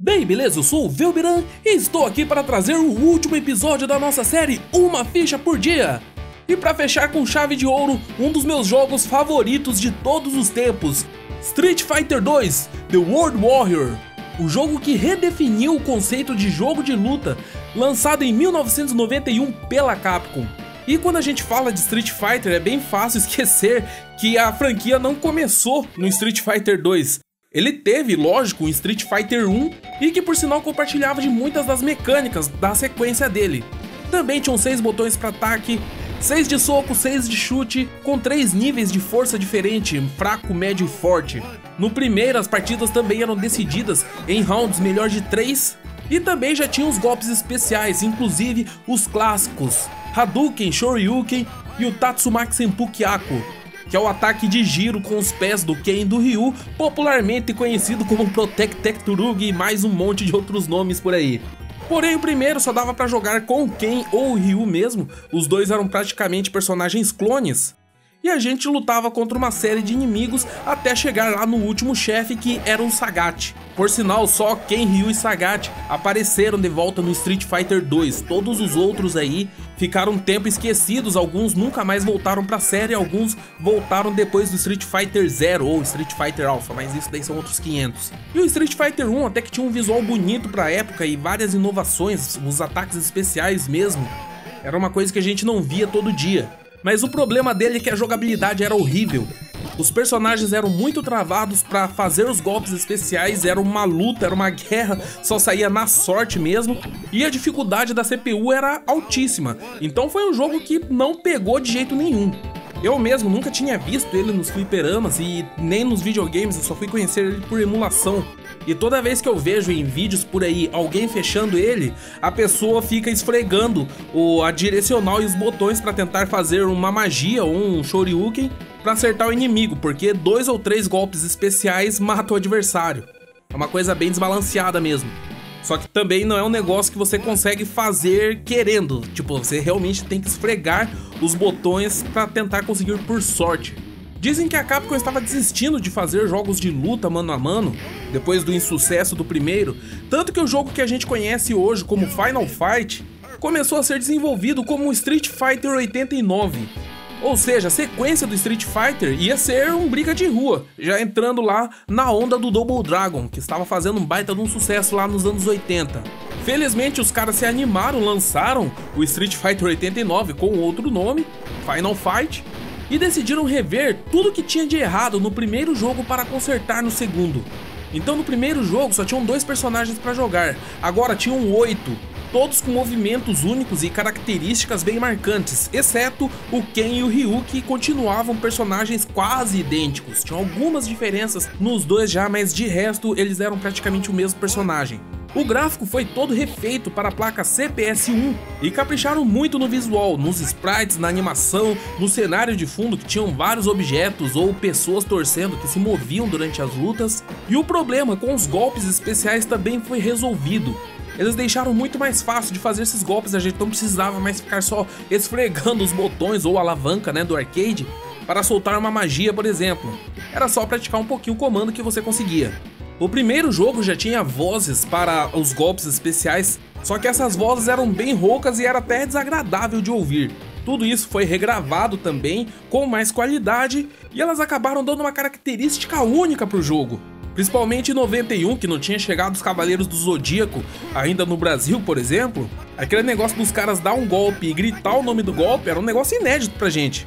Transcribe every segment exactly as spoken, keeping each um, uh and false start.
Bem, beleza? Eu sou o Velberan e estou aqui para trazer o último episódio da nossa série Uma Ficha por Dia. E para fechar com chave de ouro, um dos meus jogos favoritos de todos os tempos, Street Fighter dois The World Warrior. O jogo que redefiniu o conceito de jogo de luta, lançado em mil novecentos e noventa e um pela Capcom. E quando a gente fala de Street Fighter, é bem fácil esquecer que a franquia não começou no Street Fighter dois. Ele teve, lógico, um Street Fighter um e que por sinal compartilhava de muitas das mecânicas da sequência dele. Também tinham seis botões para ataque, seis de soco, seis de chute, com três níveis de força diferente, fraco, médio e forte. No primeiro, as partidas também eram decididas em rounds melhor de três, e também já tinha os golpes especiais, inclusive os clássicos Hadouken, Shoryuken e o Tatsumaki Senpu Kyaku, que é o ataque de giro com os pés do Ken e do Ryu, popularmente conhecido como Protect Tekturug e mais um monte de outros nomes por aí. Porém, o primeiro só dava pra jogar com o Ken ou o Ryu mesmo, os dois eram praticamente personagens clones. E a gente lutava contra uma série de inimigos até chegar lá no último chefe, que era o Sagat. Por sinal, só Ken, Ryu e Sagat apareceram de volta no Street Fighter dois. Todos os outros aí ficaram um tempo esquecidos, alguns nunca mais voltaram pra série, alguns voltaram depois do Street Fighter Zero ou Street Fighter Alpha, mas isso daí são outros quinhentos. E o Street Fighter um até que tinha um visual bonito pra época e várias inovações, os ataques especiais mesmo. Era uma coisa que a gente não via todo dia. Mas o problema dele é que a jogabilidade era horrível. Os personagens eram muito travados para fazer os golpes especiais, era uma luta, era uma guerra, só saía na sorte mesmo. E a dificuldade da C P U era altíssima, então foi um jogo que não pegou de jeito nenhum. Eu mesmo nunca tinha visto ele nos fliperamas e nem nos videogames, eu só fui conhecer ele por emulação. E toda vez que eu vejo em vídeos por aí alguém fechando ele, a pessoa fica esfregando o, a direcional e os botões para tentar fazer uma magia ou um Shoryuken para acertar o inimigo, porque dois ou três golpes especiais matam o adversário. É uma coisa bem desbalanceada mesmo. Só que também não é um negócio que você consegue fazer querendo, tipo, você realmente tem que esfregar os botões para tentar conseguir por sorte. Dizem que a Capcom estava desistindo de fazer jogos de luta mano a mano, depois do insucesso do primeiro, tanto que o jogo que a gente conhece hoje como Final Fight começou a ser desenvolvido como Street Fighter oitenta e nove. Ou seja, a sequência do Street Fighter ia ser um briga de rua, já entrando lá na onda do Double Dragon, que estava fazendo um baita de um sucesso lá nos anos oitenta. Felizmente os caras se animaram, lançaram o Street Fighter oitenta e nove com outro nome, Final Fight, e decidiram rever tudo que tinha de errado no primeiro jogo para consertar no segundo. Então no primeiro jogo só tinham dois personagens para jogar, agora tinham oito, todos com movimentos únicos e características bem marcantes, exceto o Ken e o Ryu, que continuavam personagens quase idênticos. Tinham algumas diferenças nos dois já, mas de resto eles eram praticamente o mesmo personagem. O gráfico foi todo refeito para a placa C P S um e capricharam muito no visual, nos sprites, na animação, no cenário de fundo que tinham vários objetos ou pessoas torcendo que se moviam durante as lutas. E o problema com os golpes especiais também foi resolvido. Eles deixaram muito mais fácil de fazer esses golpes, a gente não precisava mais ficar só esfregando os botões ou a alavanca, né, do arcade para soltar uma magia, por exemplo. Era só praticar um pouquinho o comando que você conseguia. O primeiro jogo já tinha vozes para os golpes especiais, só que essas vozes eram bem roucas e era até desagradável de ouvir. Tudo isso foi regravado também, com mais qualidade, e elas acabaram dando uma característica única para o jogo. Principalmente em noventa e um, que não tinha chegado os Cavaleiros do Zodíaco ainda no Brasil, por exemplo, aquele negócio dos caras dar um golpe e gritar o nome do golpe era um negócio inédito pra gente.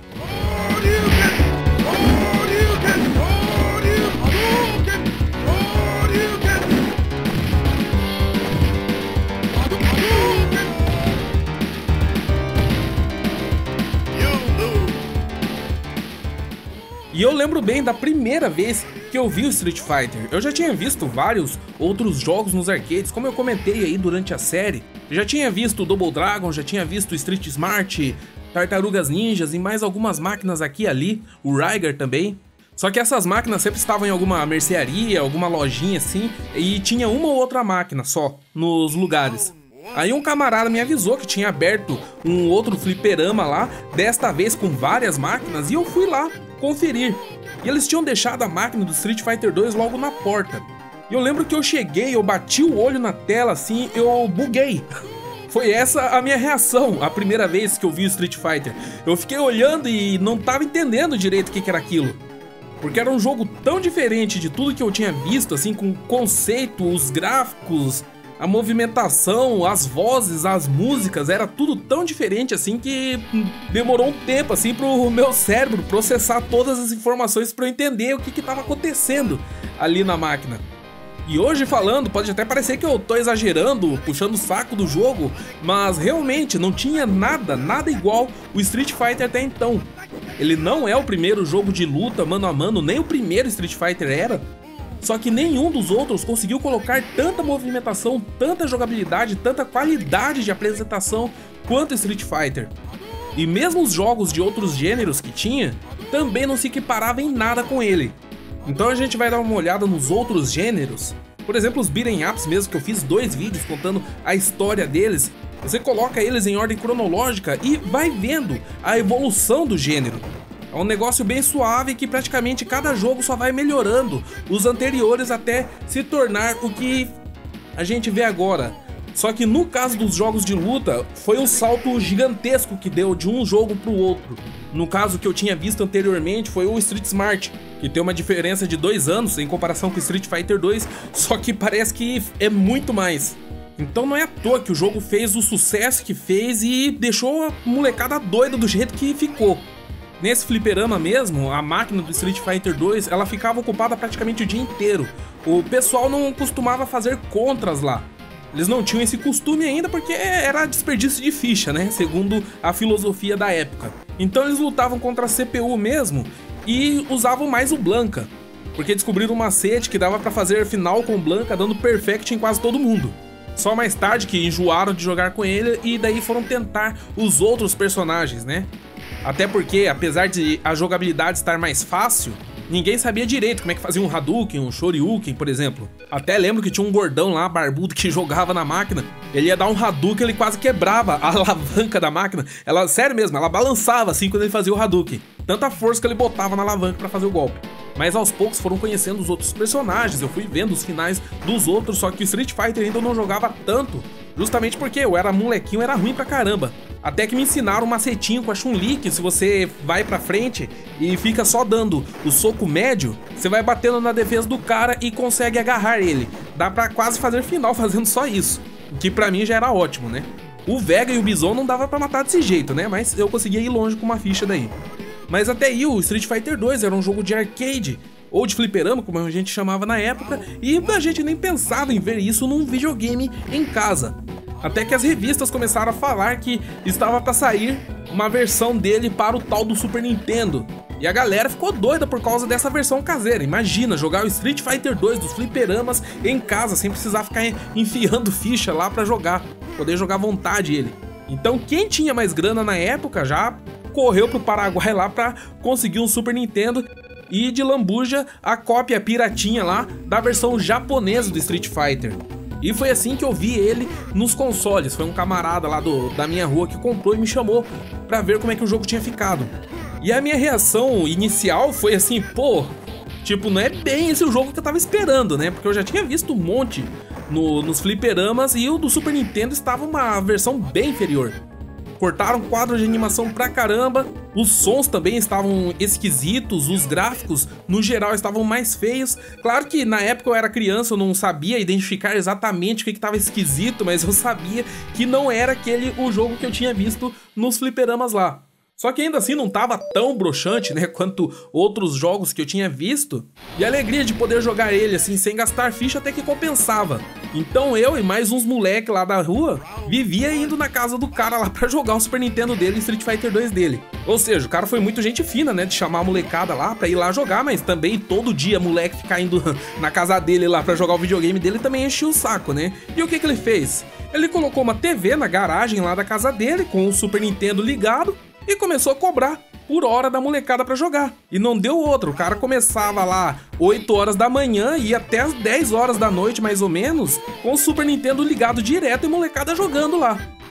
E eu lembro bem da primeira vez que eu vi o Street Fighter. Eu já tinha visto vários outros jogos nos arcades, como eu comentei aí durante a série. Eu já tinha visto o Double Dragon, já tinha visto Street Smart, Tartarugas Ninjas e mais algumas máquinas aqui e ali, o Rygar também. Só que essas máquinas sempre estavam em alguma mercearia, alguma lojinha assim, e tinha uma ou outra máquina só nos lugares. Aí um camarada me avisou que tinha aberto um outro fliperama lá, desta vez com várias máquinas, e eu fui lá conferir. E eles tinham deixado a máquina do Street Fighter dois logo na porta. E eu lembro que eu cheguei, eu bati o olho na tela assim, eu buguei. Foi essa a minha reação a primeira vez que eu vi o Street Fighter. Eu fiquei olhando e não tava entendendo direito o que que era aquilo. Porque era um jogo tão diferente de tudo que eu tinha visto, assim, com o conceito, os gráficos, a movimentação, as vozes, as músicas, era tudo tão diferente assim que demorou um tempo assim pro meu cérebro processar todas as informações para eu entender o que que tava acontecendo ali na máquina. E hoje falando, pode até parecer que eu tô exagerando, puxando o saco do jogo, mas realmente não tinha nada, nada igual o Street Fighter até então. Ele não é o primeiro jogo de luta mano a mano, nem o primeiro Street Fighter era. Só que nenhum dos outros conseguiu colocar tanta movimentação, tanta jogabilidade, tanta qualidade de apresentação quanto Street Fighter. E mesmo os jogos de outros gêneros que tinha, também não se equiparavam em nada com ele. Então a gente vai dar uma olhada nos outros gêneros. Por exemplo, os beat'em ups mesmo, que eu fiz dois vídeos contando a história deles. Você coloca eles em ordem cronológica e vai vendo a evolução do gênero. É um negócio bem suave que praticamente cada jogo só vai melhorando os anteriores até se tornar o que a gente vê agora. Só que no caso dos jogos de luta, foi um salto gigantesco que deu de um jogo para o outro. No caso que eu tinha visto anteriormente foi o Street Smart, que tem uma diferença de dois anos em comparação com o Street Fighter dois, só que parece que é muito mais. Então não é à toa que o jogo fez o sucesso que fez e deixou a molecada doida do jeito que ficou. Nesse fliperama mesmo, a máquina do Street Fighter dois, ela ficava ocupada praticamente o dia inteiro. O pessoal não costumava fazer contras lá. Eles não tinham esse costume ainda porque era desperdício de ficha, né? Segundo a filosofia da época. Então eles lutavam contra a C P U mesmo e usavam mais o Blanka, porque descobriram um macete que dava pra fazer final com o Blanka dando perfect em quase todo mundo. Só mais tarde que enjoaram de jogar com ele e daí foram tentar os outros personagens, né? Até porque, apesar de a jogabilidade estar mais fácil, ninguém sabia direito como é que fazia um Hadouken, um Shoryuken, por exemplo. Até lembro que tinha um gordão lá, barbudo, que jogava na máquina. Ele ia dar um Hadouken, ele quase quebrava a alavanca da máquina. Ela, sério mesmo, ela balançava assim quando ele fazia o Hadouken. Tanta força que ele botava na alavanca pra fazer o golpe. Mas aos poucos foram conhecendo os outros personagens, eu fui vendo os finais dos outros, só que o Street Fighter ainda eu não jogava tanto. Justamente porque eu era molequinho, era ruim pra caramba. Até que me ensinaram um macetinho com a Chun-Li, que se você vai pra frente e fica só dando o soco médio, você vai batendo na defesa do cara e consegue agarrar ele. Dá pra quase fazer final fazendo só isso, que pra mim já era ótimo, né? O Vega e o Bison não dava pra matar desse jeito, né? Mas eu conseguia ir longe com uma ficha daí. Mas até aí o Street Fighter dois era um jogo de arcade, ou de fliperama, como a gente chamava na época, e a gente nem pensava em ver isso num videogame em casa. Até que as revistas começaram a falar que estava para sair uma versão dele para o tal do Super Nintendo. E a galera ficou doida por causa dessa versão caseira. Imagina, jogar o Street Fighter dois dos fliperamas em casa, sem precisar ficar enfiando ficha lá para jogar. Poder jogar à vontade ele. Então quem tinha mais grana na época já correu pro Paraguai lá para conseguir um Super Nintendo e de lambuja a cópia piratinha lá da versão japonesa do Street Fighter. E foi assim que eu vi ele nos consoles. Foi um camarada lá do, da minha rua que comprou e me chamou pra ver como é que o jogo tinha ficado. E a minha reação inicial foi assim, pô, tipo, não é bem esse o jogo que eu tava esperando, né? Porque eu já tinha visto um monte no, nos fliperamas e o do Super Nintendo estava uma versão bem inferior. Cortaram quadros de animação pra caramba, os sons também estavam esquisitos, os gráficos no geral estavam mais feios. Claro que na época eu era criança, eu não sabia identificar exatamente o que estava esquisito, mas eu sabia que não era aquele o jogo que eu tinha visto nos fliperamas lá. Só que ainda assim não tava tão broxante, né, quanto outros jogos que eu tinha visto. E a alegria de poder jogar ele assim, sem gastar ficha, até que compensava. Então eu e mais uns moleque lá da rua, vivia indo na casa do cara lá pra jogar o Super Nintendo dele e Street Fighter dois dele. Ou seja, o cara foi muito gente fina, né, de chamar a molecada lá pra ir lá jogar, mas também todo dia moleque ficar indo na casa dele lá pra jogar o videogame dele também enchia o saco, né? E o que que ele fez? Ele colocou uma T V na garagem lá da casa dele, com o Super Nintendo ligado, e começou a cobrar por hora da molecada pra jogar. E não deu outro, o cara começava lá oito horas da manhã e ia até as dez horas da noite mais ou menos, com o Super Nintendo ligado direto e molecada jogando lá.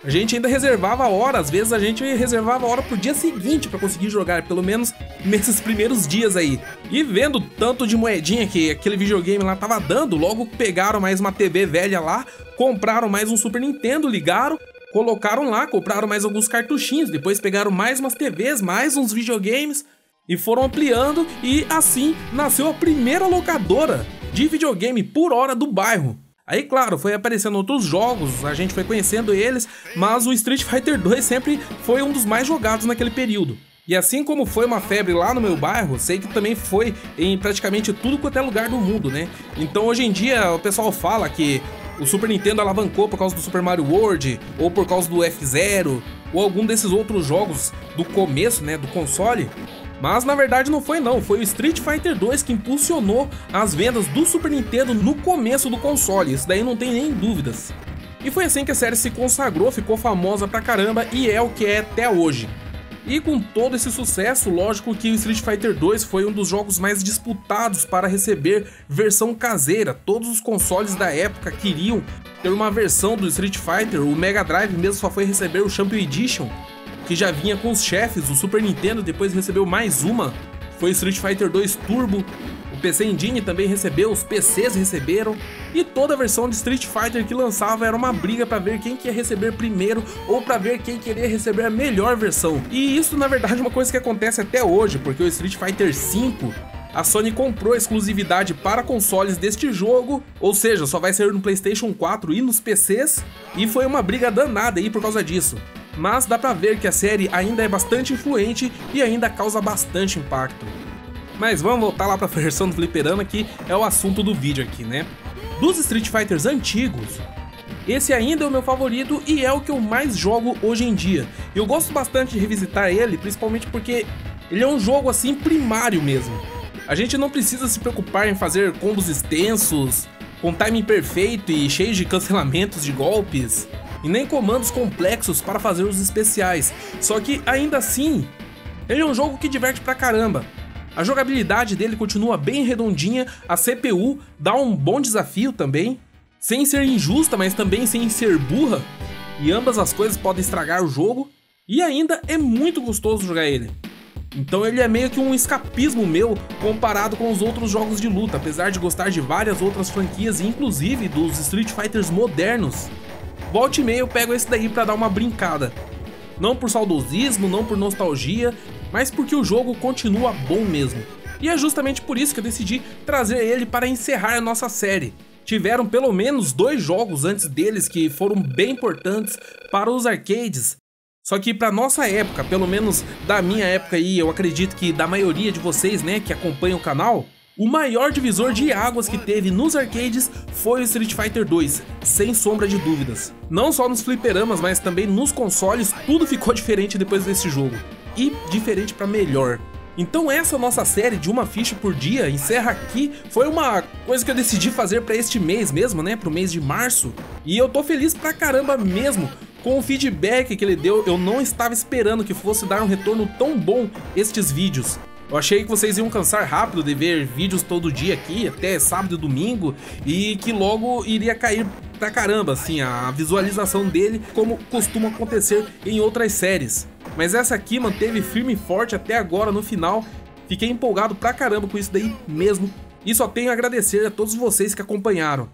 A gente ainda reservava hora, às vezes a gente reservava hora pro dia seguinte pra conseguir jogar, pelo menos nesses primeiros dias aí. E vendo tanto de moedinha que aquele videogame lá tava dando, logo pegaram mais uma T V velha lá, compraram mais um Super Nintendo, ligaram, colocaram lá, compraram mais alguns cartuchinhos, depois pegaram mais umas T Vs, mais uns videogames e foram ampliando, e assim nasceu a primeira locadora de videogame por hora do bairro. Aí, claro, foi aparecendo outros jogos, a gente foi conhecendo eles, mas o Street Fighter dois sempre foi um dos mais jogados naquele período. E assim como foi uma febre lá no meu bairro, sei que também foi em praticamente tudo quanto é lugar do mundo, né? Então hoje em dia o pessoal fala que o Super Nintendo alavancou por causa do Super Mario World, ou por causa do F zero, ou algum desses outros jogos do começo, né, do console. Mas na verdade não foi não, foi o Street Fighter dois que impulsionou as vendas do Super Nintendo no começo do console, isso daí não tem nem dúvidas. E foi assim que a série se consagrou, ficou famosa pra caramba e é o que é até hoje. E com todo esse sucesso, lógico que o Street Fighter dois foi um dos jogos mais disputados para receber versão caseira. Todos os consoles da época queriam ter uma versão do Street Fighter, o Mega Drive mesmo só foi receber o Champion Edition, que já vinha com os chefes. O Super Nintendo depois recebeu mais uma, foi Street Fighter dois Turbo. O P C Engine também recebeu, os P Cs receberam, e toda a versão de Street Fighter que lançava era uma briga para ver quem que ia receber primeiro ou para ver quem queria receber a melhor versão. E isso na verdade é uma coisa que acontece até hoje, porque o Street Fighter cinco, a Sony comprou a exclusividade para consoles deste jogo, ou seja, só vai sair no PlayStation quatro e nos P Cs, e foi uma briga danada aí por causa disso. Mas dá pra ver que a série ainda é bastante influente e ainda causa bastante impacto. Mas vamos voltar lá pra versão do fliperama, que é o assunto do vídeo aqui, né? Dos Street Fighters antigos, esse ainda é o meu favorito e é o que eu mais jogo hoje em dia. Eu gosto bastante de revisitar ele, principalmente porque ele é um jogo assim primário mesmo. A gente não precisa se preocupar em fazer combos extensos, com timing perfeito e cheio de cancelamentos de golpes, e nem comandos complexos para fazer os especiais. Só que ainda assim, ele é um jogo que diverte pra caramba. A jogabilidade dele continua bem redondinha, a C P U dá um bom desafio também, sem ser injusta, mas também sem ser burra, e ambas as coisas podem estragar o jogo, e ainda é muito gostoso jogar ele. Então ele é meio que um escapismo meu comparado com os outros jogos de luta, apesar de gostar de várias outras franquias, inclusive dos Street Fighters modernos. Volte e meia eu pego esse daí pra dar uma brincada. Não por saudosismo, não por nostalgia, mas porque o jogo continua bom mesmo. E é justamente por isso que eu decidi trazer ele para encerrar a nossa série. Tiveram pelo menos dois jogos antes deles que foram bem importantes para os arcades. Só que pra nossa época, pelo menos da minha época aí, eu acredito que da maioria de vocês, né, que acompanham o canal, o maior divisor de águas que teve nos arcades foi o Street Fighter dois, sem sombra de dúvidas. Não só nos fliperamas, mas também nos consoles, tudo ficou diferente depois desse jogo. E diferente pra melhor. Então essa nossa série de uma ficha por dia encerra aqui. Foi uma coisa que eu decidi fazer pra este mês mesmo, né, pro mês de março. E eu tô feliz pra caramba mesmo com o feedback que ele deu. Eu não estava esperando que fosse dar um retorno tão bom estes vídeos. Eu achei que vocês iam cansar rápido de ver vídeos todo dia aqui, até sábado e domingo, e que logo iria cair pra caramba, assim, a visualização dele, como costuma acontecer em outras séries. Mas essa aqui manteve firme e forte até agora no final. Fiquei empolgado pra caramba com isso daí mesmo, e só tenho a agradecer a todos vocês que acompanharam.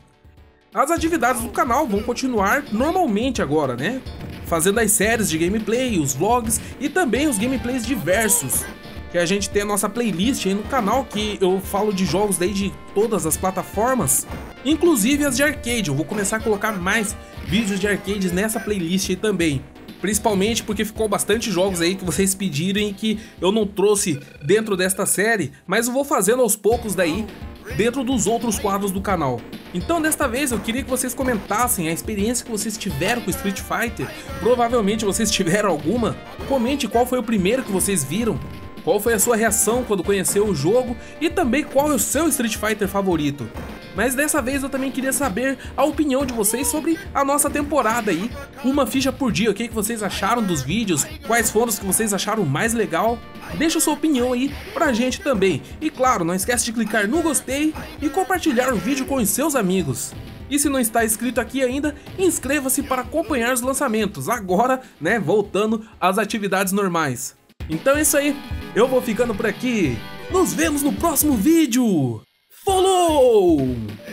As atividades do canal vão continuar normalmente agora, né? Fazendo as séries de gameplay, os vlogs e também os gameplays diversos. Que a gente tem a nossa playlist aí no canal, que eu falo de jogos daí de todas as plataformas, inclusive as de arcade. Eu vou começar a colocar mais vídeos de arcades nessa playlist aí também, principalmente porque ficou bastante jogos aí que vocês pediram e que eu não trouxe dentro desta série, mas eu vou fazendo aos poucos daí dentro dos outros quadros do canal. Então desta vez eu queria que vocês comentassem a experiência que vocês tiveram com Street Fighter. Provavelmente vocês tiveram alguma. Comente qual foi o primeiro que vocês viram, qual foi a sua reação quando conheceu o jogo e também qual é o seu Street Fighter favorito. Mas dessa vez eu também queria saber a opinião de vocês sobre a nossa temporada aí, uma ficha por dia. O que, que vocês acharam dos vídeos, quais foram os que vocês acharam mais legal. Deixa a sua opinião aí pra gente também. E claro, não esquece de clicar no gostei e compartilhar o vídeo com os seus amigos. E se não está inscrito aqui ainda, inscreva-se para acompanhar os lançamentos, agora, né, voltando às atividades normais. Então é isso aí, eu vou ficando por aqui, nos vemos no próximo vídeo, falou!